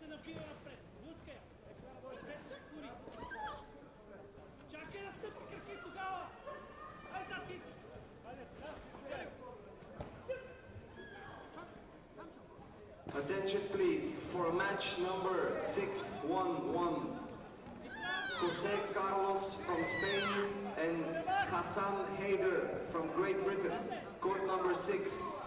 набива напред. Блъска я. Ръцете се кури. Чакай да стъпи кръки тогава. Ай сега ти си. Attention please for match number 611. Jose Carlos from Spain and Hassan Haider from Great Britain. Court number 6.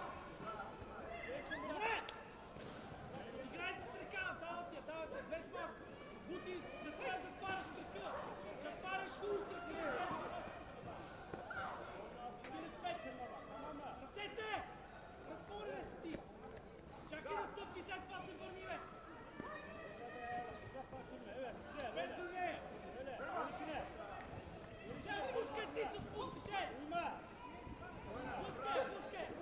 Играй се с ръка. Давате, влез малко. Бути, затваряш кръка. Затваряш хубаво кръка. Ръцете! Разпорили си ти. Чакай да стъпи, след това се върни, бе. Пет за нея. Сега пускай, ти се отпускаш, е. Пускай.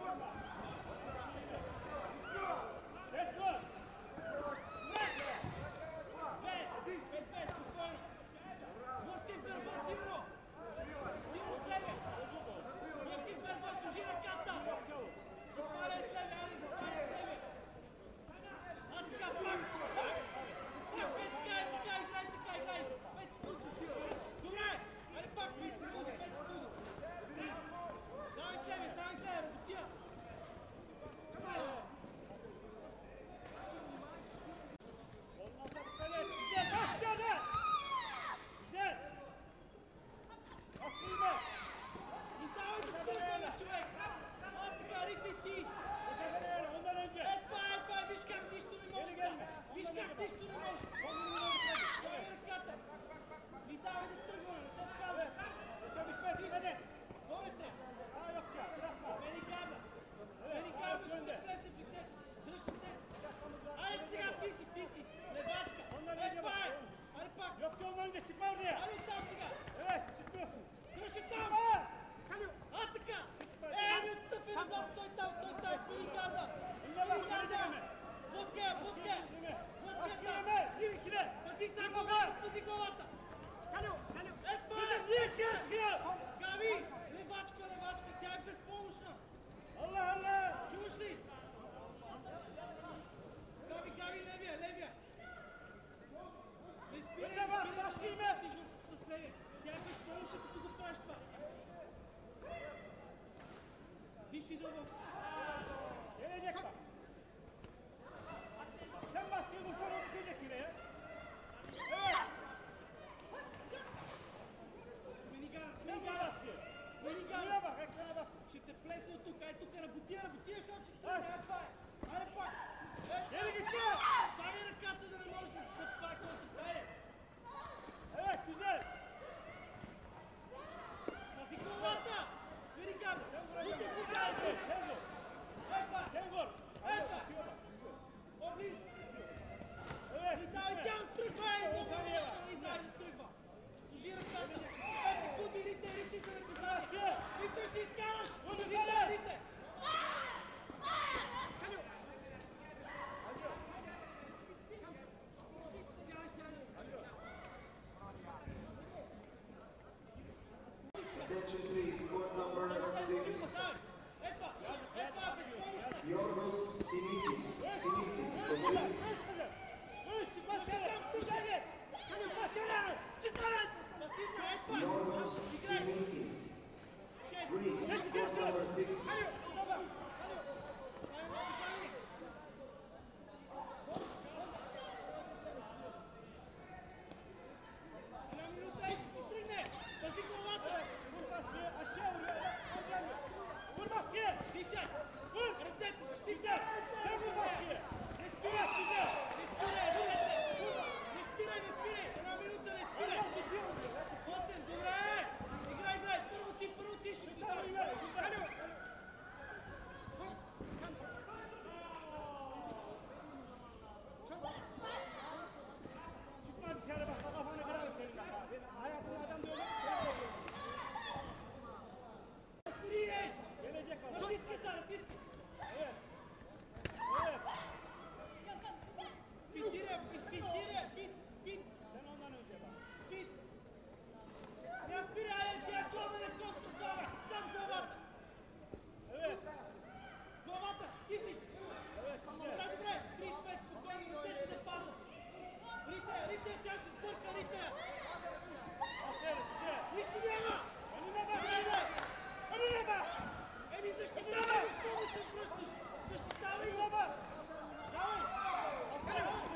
Две, спокойно. Пускай в гърба, силно. Силно с леве. Пускай в гърба, служи ръката. Затваряй с леве, Али, затваряй с леве. А така, пак, играй. 5 секунди. Добре, аре пак 5 секунди. Давай с леве, работия. И давай да тръгваме, човек. А така, ритай ти. Това, виж как нищо не може сега. Слагай ръката. И давай да тръгваме, не се отказва. Горете. Смени гарда, ще те плесе в лицето. Дръж лицето. Айде сега, ти си. Левачка. Това е. Айде пак. Айде оттам сега. Дръж и там. А така. Не отстъпи назад. Стой там. Смени гарда. Пускай там. Пази главата. Гави, левачка, тя е безпомощна. Чуваш ли? Гави, левия. Не спирай, с левия. Тя е безпомощна, като го правиш това. Диши дълбоко. Sen baskıyı vursana düşecek yine ya. Смени гара. Buraya bak, ekrana bak. Ще те плесне от тук. Ай тук работия, защото ще тръгне. Това е. Айде пак. Geri git be. Слагай ръката да не можеш да прави който. Айде. Evet, güzel. Пази главата. Смени гара. Sen vur. Sen vur. тя ще сбърка рита. Афера, се. Нищо няма. Ани на бах, Айде. ани на бах. Еми защитавай, какво се връщаш? Защитавай го. Ани на бах. Давай. Афера.